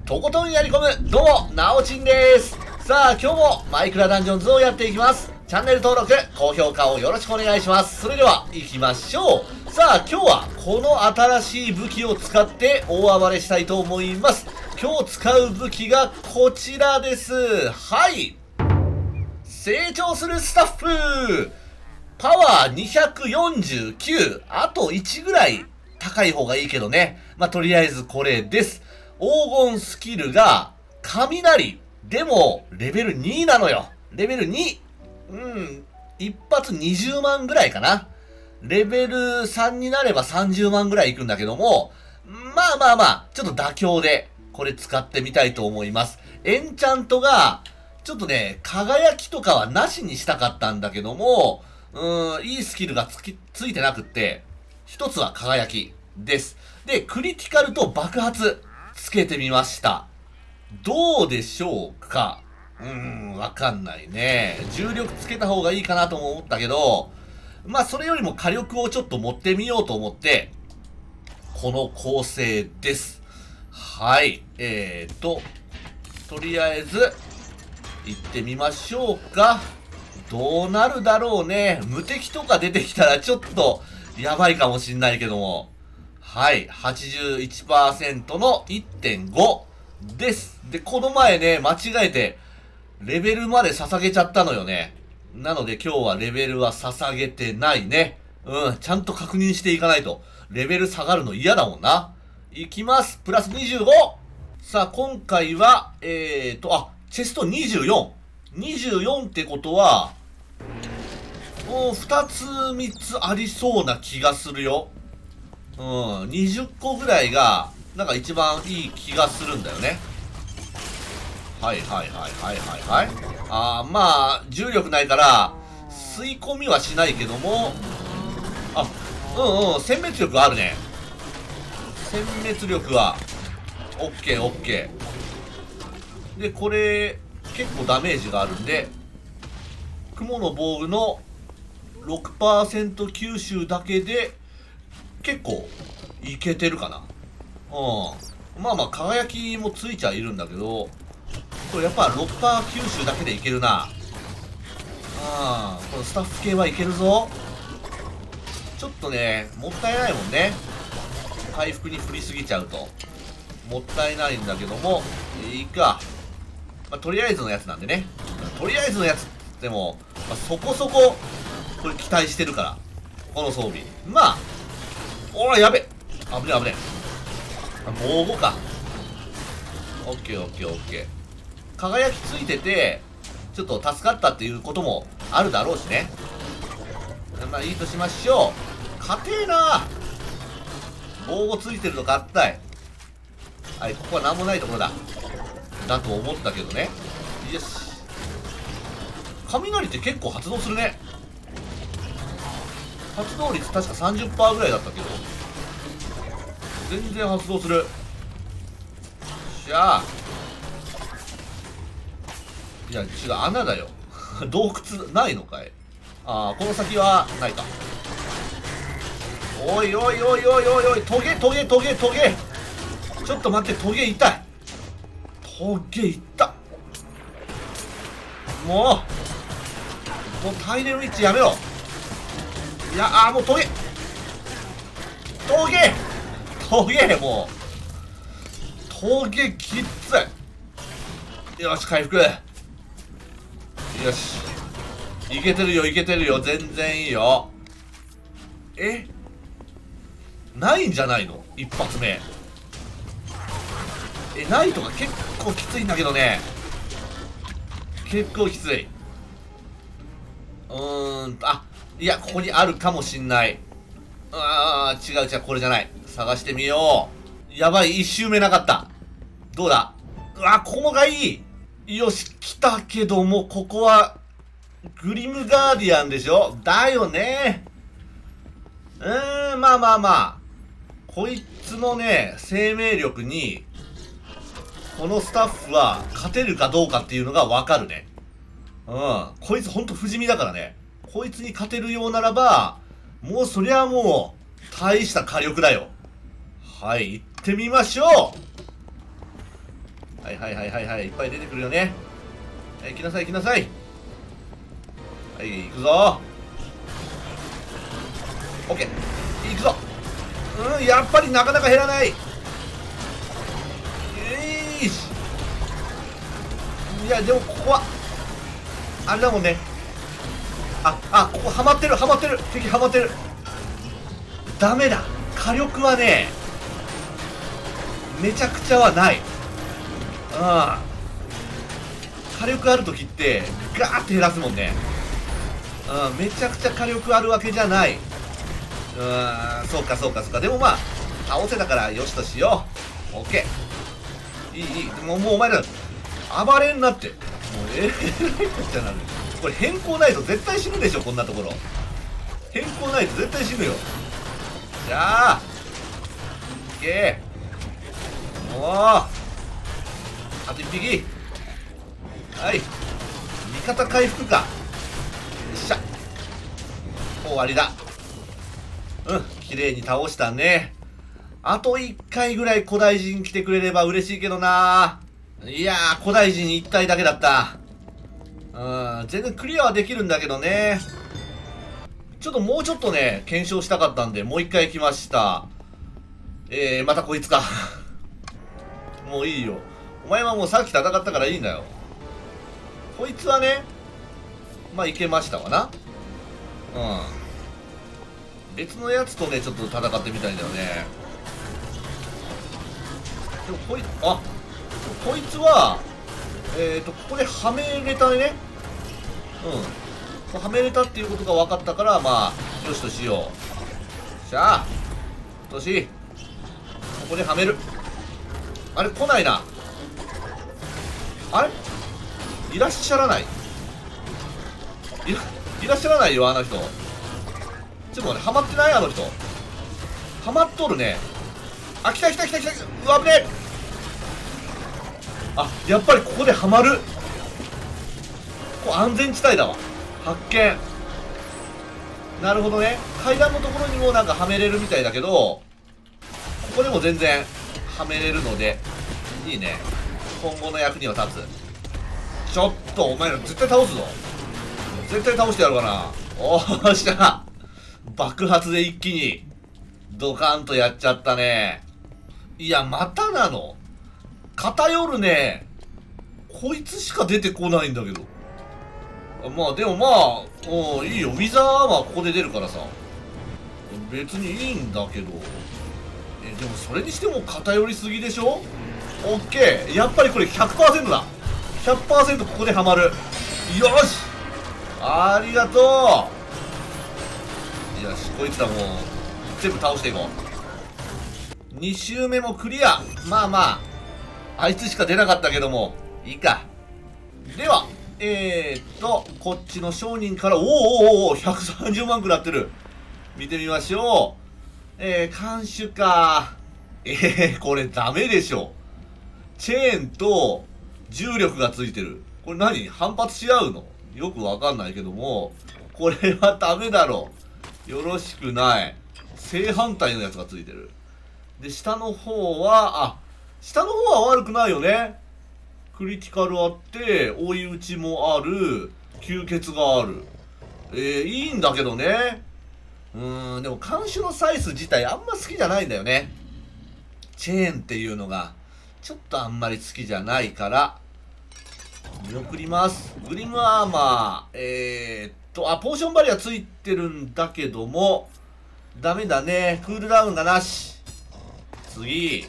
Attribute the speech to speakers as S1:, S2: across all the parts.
S1: とことんやり込む、どうも、なおちんです。さあ、今日もマイクラダンジョンズをやっていきます。チャンネル登録、高評価をよろしくお願いします。それでは、行きましょう。さあ、今日は、この新しい武器を使って大暴れしたいと思います。今日使う武器がこちらです。はい。成長するスタッフパワー249。あと1ぐらい高い方がいいけどね。とりあえずこれです。黄金スキルが、雷。でも、レベル2なのよ。レベル2。一発20万ぐらいかな。レベル3になれば30万ぐらいいくんだけども、ちょっと妥協で、これ使ってみたいと思います。エンチャントが、ちょっとね、輝きとかはなしにしたかったんだけども、いいスキルがついてなくって、一つは輝きです。で、クリティカルと爆発つけてみました。どうでしょうか？わかんないね。重力つけた方がいいかなとも思ったけど、それよりも火力をちょっと持ってみようと思って、この構成です。はい。とりあえず、行ってみましょうか。どうなるだろうね。無敵とか出てきたらちょっとやばいかもしんないけども。はい。81% の 1.5 です。で、この前ね、間違えて、レベルまで捧げちゃったのよね。なので今日はレベルは捧げてないね。ちゃんと確認していかないと。レベル下がるの嫌だもんな。いきます。プラス 25! さあ、今回は、チェスト24。24ってことは、2つ3つありそうな気がするよ。20個ぐらいが、なんか一番いい気がするんだよね。はいはいはいはいはいはい。重力ないから、吸い込みはしないけども、殲滅力あるね。殲滅力は、オッケーオッケー。で、これ、結構ダメージがあるんで、雲の防具の 6% 吸収だけで、結構、いけてるかな。輝きもついちゃいるんだけど、これやっぱ 6% 吸収だけでいけるな。このスタッフ系はいけるぞ。ちょっとね、もったいないもんね。回復に振りすぎちゃうと。もったいないんだけども、いいか。とりあえずのやつなんでね。とりあえずのやつって言っても、そこそこ、これ期待してるから。この装備。おら、やべ。危ねえ危ねえ。もう5か。オッケーオッケーオッケー。輝きついてて、ちょっと助かったっていうこともあるだろうしね。いいとしましょう。硬えな。防護ついてるのかったい。はい、ここは何もないところだ。だと思ったけどね。よし。雷って結構発動するね。発動率確か 30% ぐらいだったけど。全然発動する。よっしゃー。いや、違う、穴だよ。洞窟ないのかい？この先はないか。おいおいおいおいおいおい、トゲトゲトゲトゲ。ちょっと待って、トゲ痛い。トゲ痛っ。もうタイレルウィッチやめろ。いや、もうトゲもうトゲきっつい。よし、回復。よし、いけてるよいけてるよ。全然いいよ。ないんじゃないの？一発目。ないとか結構きついんだけどね。結構きつい。いや、ここにあるかもしんない。違う、これじゃない。探してみよう。やばい、一周目なかった。どうだ？ここがいい。よし、来たけども、ここは、グリムガーディアンでしょ？だよね。こいつのね、生命力に、このスタッフは勝てるかどうかっていうのがわかるね。こいつほんと不死身だからね。こいつに勝てるようならば、もうそりゃもう、大した火力だよ。はい、行ってみましょはいはいはいはいはい、いっぱい出てくるよね。はい、行きなさい行きなさい。はい、行くぞ。オッケー、行くぞ。やっぱりなかなか減らない。し、いやでもここはあれだもんね。ここハマってる、ハマってる、敵ハマってる。ダメだ、火力はねめちゃくちゃはない。火力ある時ってガーって減らすもんね。めちゃくちゃ火力あるわけじゃない。そうかそうかそうか。でもまあ倒せたからよしとしよう。オッケー、いいいい。でももうお前ら暴れんなって。もうえらいこっちゃなる。これ変更ないと絶対死ぬでしょ、こんなところ。変更ないと絶対死ぬよ。じゃあいけー。もうあと1匹。はい、味方回復か。よっしゃ、終わりだ。綺麗に倒したね。あと1回ぐらい古代人来てくれれば嬉しいけどな。いやー、古代人1体だけだった。全然クリアはできるんだけどね。ちょっともうちょっとね検証したかったんでもう1回来ました。またこいつかもういいよ、お前はもうさっき戦ったからいいんだよ。こいつはね、まあいけましたわな。別のやつとねちょっと戦ってみたいんだよね。でもこいつはここではめれたね。はめれたっていうことが分かったから、まあよしとしよう。しゃあとし、ここではめる。あれ来ないな。あれいらっしゃらない。いらっしゃらないよ、あの人。ちょっと待って、ハマってない？あの人ハマっとるね。来た来た来た来た。うわ、危ねえ。やっぱりここでハマる。ここ安全地帯だわ。発見。なるほどね。階段のところにもなんかはめれるみたいだけど、ここでも全然はめれるのでいいね。今後の役には立つ。ちょっとお前ら絶対倒すぞ。絶対倒してやるかな。おーしゃ、爆発で一気にドカンとやっちゃったね。いやまたなの。偏るね。こいつしか出てこないんだけど。まあでもまあいいよ。ウィザーはここで出るからさ別にいいんだけど、でもそれにしても偏りすぎでしょ。オッケー、やっぱりこれ 100% だ。 100% ここでハマる。よし、ありがとう。よし、こいつらもう全部倒していこう。2周目もクリア。まあまああいつしか出なかったけどもいいか。ではこっちの商人からお130万くらってる。見てみましょう。看守か。これダメでしょ。チェーンと重力がついてる。これ何？反発し合うの？よくわかんないけども、これはダメだろ。よろしくない。正反対のやつがついてる。で、下の方は悪くないよね。クリティカルあって、追い打ちもある、吸血がある。いいんだけどね。でも看守のサイズ自体あんま好きじゃないんだよね。チェーンっていうのが、ちょっとあんまり好きじゃないから、見送ります。グリムアーマー、ポーションバリアついてるんだけども、ダメだね。クールダウンがなし。次。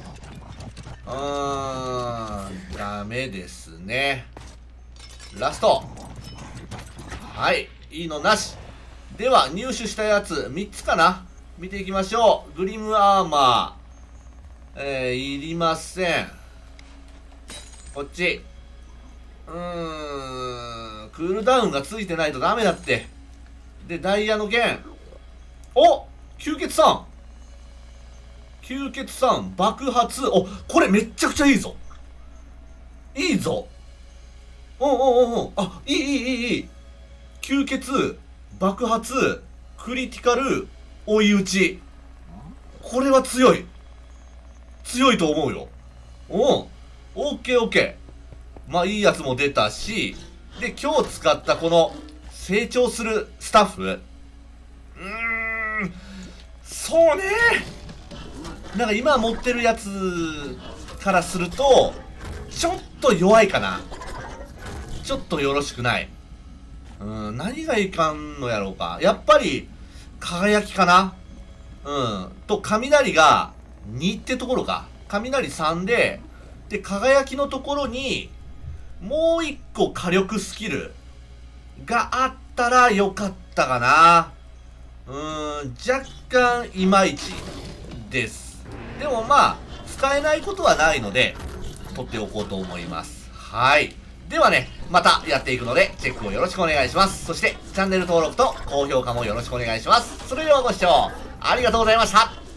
S1: ダメですね。ラスト。はい、いいのなし。では、入手したやつ、3つかな？見ていきましょう。グリムアーマー。いりません。こっち。クールダウンがついてないとダメだって。で、ダイヤの弦。お！吸血さん！吸血さん、爆発。これめっちゃくちゃいいぞ。いいぞ。いい。吸血、爆発、クリティカル、追い打ち。これは強い。強いと思うよ。 オッケーオッケー。まあいいやつも出たし、で、今日使ったこの成長するスタッフ。そうね。なんか今持ってるやつからすると、ちょっと弱いかな。ちょっとよろしくない。何がいかんのやろうか。やっぱり、輝きかな。と、雷が2ってところか。雷3で、で、輝きのところに、もう1個火力スキルがあったらよかったかな。若干いまいちです。でもまあ、使えないことはないので、取っておこうと思います。はい。ではね、またやっていくので、チェックをよろしくお願いします。そして、チャンネル登録と高評価もよろしくお願いします。それではご視聴ありがとうございました。